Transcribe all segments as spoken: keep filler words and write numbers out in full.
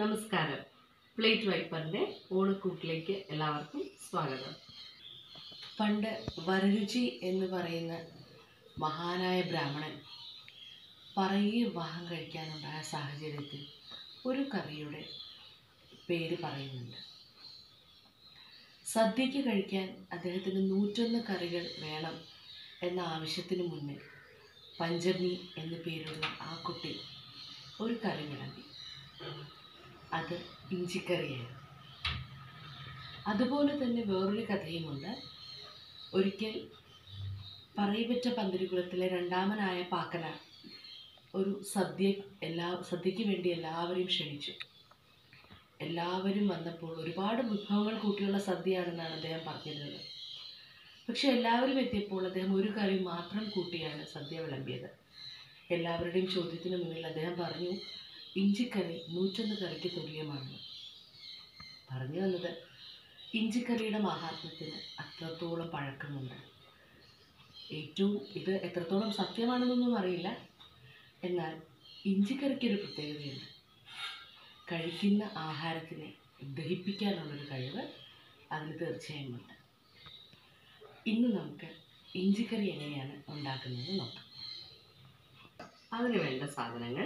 നമസ്കാരം. പ്ലേറ്റ് വൈപ്പറിൻ്റെ ഓണക്കൂട്ടിലേക്ക് എല്ലാവർക്കും സ്വാഗതം. പണ്ട് വരരുചി എന്ന് പറയുന്ന മഹാനായ ബ്രാഹ്മണൻ പറയി വിവാഹം കഴിക്കാനുണ്ടായ സാഹചര്യത്തിൽ ഒരു കറിയുടെ പേര് പറയുന്നുണ്ട്. സദ്യയ്ക്ക് കഴിക്കാൻ അദ്ദേഹത്തിന് നൂറ്റൊന്ന് കറികൾ വേണം എന്ന ആവശ്യത്തിന് മുന്നിൽ പഞ്ചമി എന്നു പേരുള്ള ആ കുട്ടി ഒരു കറി വിളമ്പി. അത് ഇഞ്ചിക്കറിയായിരുന്നു. അതുപോലെ തന്നെ വേറൊരു കഥയുമുണ്ട്. ഒരിക്കൽ പറയിപെറ്റ പന്തിരുകുലത്തിലെ രണ്ടാമനായ പാക്കന ഒരു സദ്യ എല്ലാ സദ്യയ്ക്ക് വേണ്ടി എല്ലാവരെയും ക്ഷണിച്ചു. എല്ലാവരും വന്നപ്പോൾ ഒരുപാട് വിഭവങ്ങൾ കൂട്ടിയുള്ള സദ്യയാണെന്നാണ് അദ്ദേഹം പറഞ്ഞിരുന്നത്. പക്ഷെ എല്ലാവരും എത്തിയപ്പോൾ അദ്ദേഹം ഒരു കറി മാത്രം കൂട്ടിയാണ് സദ്യ വിളമ്പിയത്. എല്ലാവരുടെയും ചോദ്യത്തിന് മുന്നിൽ അദ്ദേഹം പറഞ്ഞു, ഇഞ്ചിക്കറി നൂറ്റൊന്ന് കറിക്ക് തുല്യമാണ്. പറഞ്ഞു വന്നത് ഇഞ്ചിക്കറിയുടെ മഹാത്മ്യത്തിന് അത്രത്തോളം പഴക്കമുണ്ട്. ഏറ്റവും ഇത് എത്രത്തോളം സത്യമാണെന്നൊന്നും അറിയില്ല. എന്നാൽ ഇഞ്ചിക്കറിക്കൊരു പ്രത്യേകതയുണ്ട്. കഴിക്കുന്ന ആഹാരത്തിനെ ദഹിപ്പിക്കാനുള്ളൊരു കഴിവ് അതിന് തീർച്ചയായും ഉണ്ട്. ഇന്ന് നമുക്ക് ഇഞ്ചിക്കറി എങ്ങനെയാണ് ഉണ്ടാക്കുന്നത് നോക്കാം. അതിന് വേണ്ട സാധനങ്ങൾ: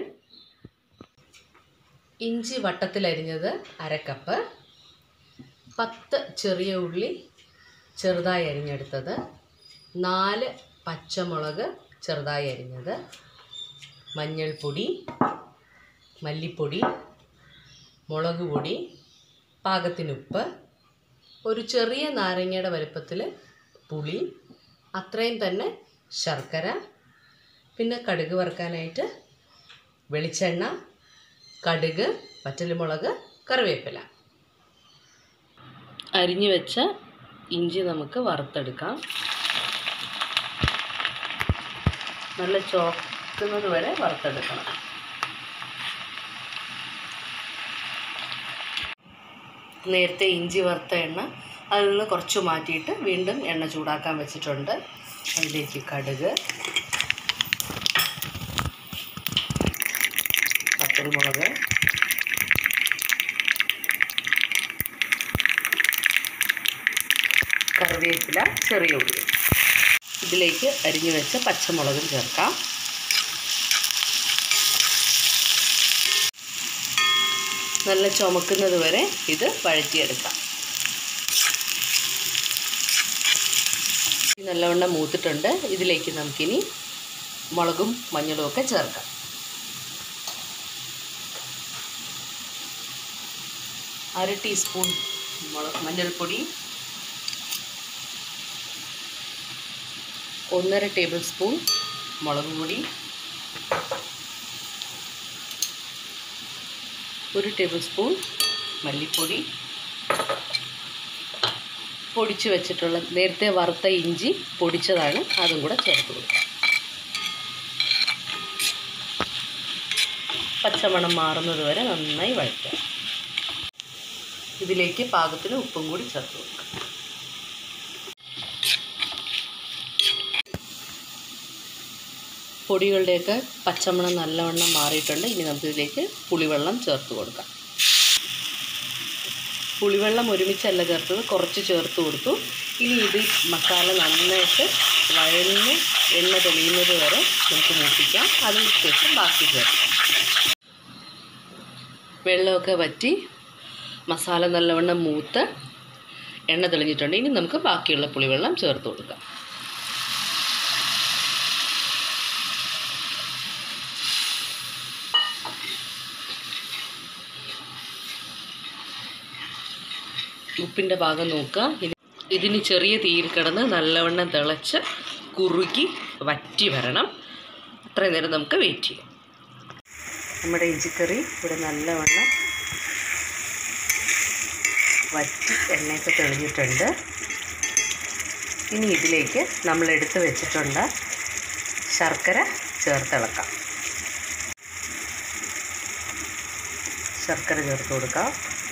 ഇഞ്ചി വട്ടത്തിലരിഞ്ഞത് അരക്കപ്പ്, പത്ത് ചെറിയ ഉള്ളി ചെറുതായി അരിഞ്ഞെടുത്തത്, നാല് പച്ചമുളക് ചെറുതായി അരിഞ്ഞത്, മഞ്ഞൾപ്പൊടി, മല്ലിപ്പൊടി, മുളക് പൊടി, പാകത്തിനുപ്പ്, ഒരു ചെറിയ നാരങ്ങയുടെ വലുപ്പത്തിൽ പുളി, അത്രയും തന്നെ ശർക്കര, പിന്നെ കടുക് വറുക്കാനായിട്ട് വെളിച്ചെണ്ണ, കടുക്, വറ്റൽമുളക്, കറിവേപ്പില. അരിഞ്ഞു വെച്ച ഇഞ്ചി നമുക്ക് വറുത്തെടുക്കാം. നല്ല ചോക്കുന്നത് വരെ വറുത്തെടുക്കണം. നേരത്തെ ഇഞ്ചി വറുത്ത എണ്ണ അതിൽ നിന്ന് കുറച്ച് മാറ്റിയിട്ട് വീണ്ടും എണ്ണ ചൂടാക്കാൻ വെച്ചിട്ടുണ്ട്. അതിലേക്ക് കടുക്, പച്ചമുളക്, കറിവേപ്പില, ചെറിയ ഉള്ളി. ഇതിലേക്ക് അരിഞ്ഞു വെച്ച പച്ചമുളകും ചേർക്കാം. നല്ല ചുമക്കുന്നത് വരെ ഇത് വഴറ്റിയെടുക്കാം. നല്ലവണ്ണം മൂത്തിട്ടുണ്ട്. ഇതിലേക്ക് നമുക്കിനി മുളകും മഞ്ഞളും ഒക്കെ ചേർക്കാം. അര ടീസ്പൂൺ മുളക് മഞ്ഞൾപ്പൊടി, ഒന്നര ടേബിൾ സ്പൂൺ മുളക് പൊടി, ഒരു ടേബിൾ സ്പൂൺ മല്ലിപ്പൊടി, പൊടിച്ച് വെച്ചിട്ടുള്ള നേരത്തെ വറുത്ത ഇഞ്ചി പൊടിച്ചതാണ്, അതും കൂടെ ചേർത്ത് കൊടുക്കാം. പച്ചമണം മാറുന്നത് വരെ നന്നായി വഴറ്റാം. ഇതിലേക്ക് പാകത്തിന് ഉപ്പും കൂടി ചേർത്ത് കൊടുക്കാം. പൊടികളുടെയൊക്കെ പച്ചമണം നല്ലവണ്ണം മാറിയിട്ടുണ്ട്. ഇനി നമുക്കിതിലേക്ക് പുളിവെള്ളം ചേർത്ത് കൊടുക്കാം. പുളിവെള്ളം ഒരുമിച്ചല്ല ചേർത്തത്, കുറച്ച് ചേർത്ത് കൊടുത്തു. ഇനി ഇത് മസാല നന്നായിട്ട് വഴന്ന് എണ്ണ തെളിയുന്നത് വരെ നമുക്ക് മൂപ്പിക്കാം. അതിന് ശേഷം ബാക്കി ചേർക്കാം. വെള്ളമൊക്കെ വറ്റി മസാല നല്ലവണ്ണം മൂത്ത് എണ്ണ തെളിഞ്ഞിട്ടുണ്ട്. ഇനി നമുക്ക് ബാക്കിയുള്ള പുളിവെള്ളം ചേർത്ത് കൊടുക്കാം. ഉപ്പിൻ്റെ ഭാഗം നോക്കുക. ഇതിന് ചെറിയ തീയിൽ കിടന്ന് നല്ലവണ്ണം തിളച്ച് കുറുകി വറ്റി വരണം. അത്രയും നേരം നമുക്ക് വെയിറ്റ് ചെയ്യാം. നമ്മുടെ ഇഞ്ചിക്കറി ഇവിടെ നല്ലവണ്ണം വറ്റി എണ്ണയൊക്കെ തെളിഞ്ഞിട്ടുണ്ട്. ഇനി ഇതിലേക്ക് നമ്മൾ എടുത്ത് വെച്ചിട്ടുണ്ട് ശർക്കര ചേർത്തിളക്കാം. ശർക്കര ചേർത്ത് കൊടുക്കാം.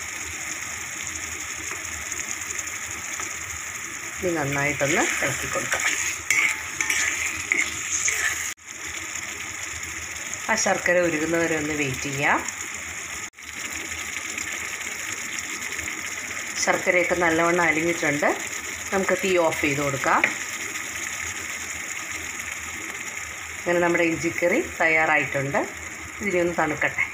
ഇനി നന്നായിട്ടൊന്ന് ഇളക്കി കൊടുക്കാം. ആ ശർക്കര ഉരുകുന്നവരെ ഒന്ന് വെയിറ്റ് ചെയ്യാം. ശർക്കരയൊക്കെ നല്ലവണ്ണം അലിഞ്ഞിട്ടുണ്ട്. നമുക്ക് തീ ഓഫ് ചെയ്ത് കൊടുക്കാം. അങ്ങനെ നമ്മുടെ ഇഞ്ചിക്കറി തയ്യാറായിട്ടുണ്ട്. ഇതിനെ ഒന്ന് തണുക്കട്ടെ.